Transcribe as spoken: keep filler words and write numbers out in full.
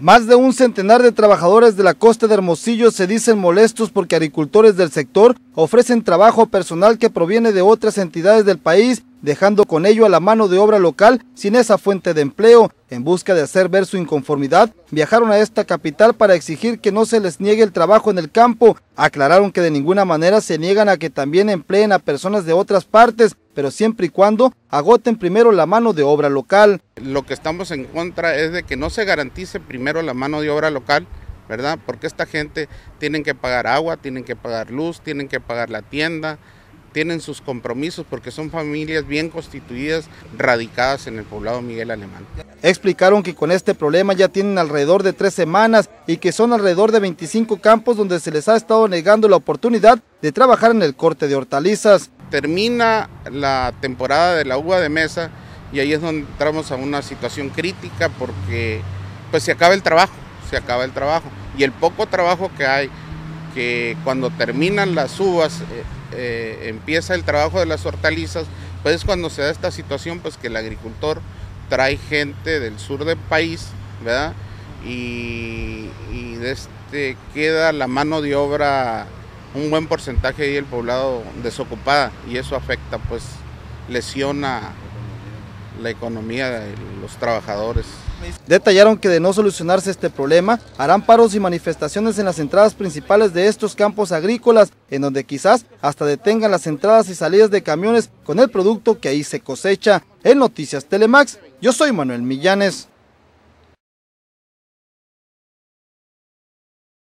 Más de un centenar de trabajadores de la costa de Hermosillo se dicen molestos porque agricultores del sector ofrecen trabajo a personal que proviene de otras entidades del país, dejando con ello a la mano de obra local sin esa fuente de empleo. En busca de hacer ver su inconformidad, viajaron a esta capital para exigir que no se les niegue el trabajo en el campo. Aclararon que de ninguna manera se niegan a que también empleen a personas de otras partes, pero siempre y cuando agoten primero la mano de obra local. Lo que estamos en contra es de que no se garantice primero la mano de obra local, ¿verdad? Porque esta gente tienen que pagar agua, tienen que pagar luz, tienen que pagar la tienda, tienen sus compromisos porque son familias bien constituidas, radicadas en el poblado Miguel Alemán. Explicaron que con este problema ya tienen alrededor de tres semanas y que son alrededor de veinticinco campos donde se les ha estado negando la oportunidad de trabajar en el corte de hortalizas. Termina la temporada de la uva de mesa y ahí es donde entramos a una situación crítica porque pues se acaba el trabajo, se acaba el trabajo y el poco trabajo que hay, que cuando terminan las uvas eh, eh, empieza el trabajo de las hortalizas, pues es cuando se da esta situación pues que el agricultor trae gente del sur del país, ¿verdad? Y, y de este queda la mano de obra, un buen porcentaje ahí del poblado desocupada y eso afecta, pues lesiona la economía de los trabajadores. Detallaron que de no solucionarse este problema, harán paros y manifestaciones en las entradas principales de estos campos agrícolas, en donde quizás hasta detengan las entradas y salidas de camiones con el producto que ahí se cosecha. En Noticias Telemax, yo soy Manuel Millanes.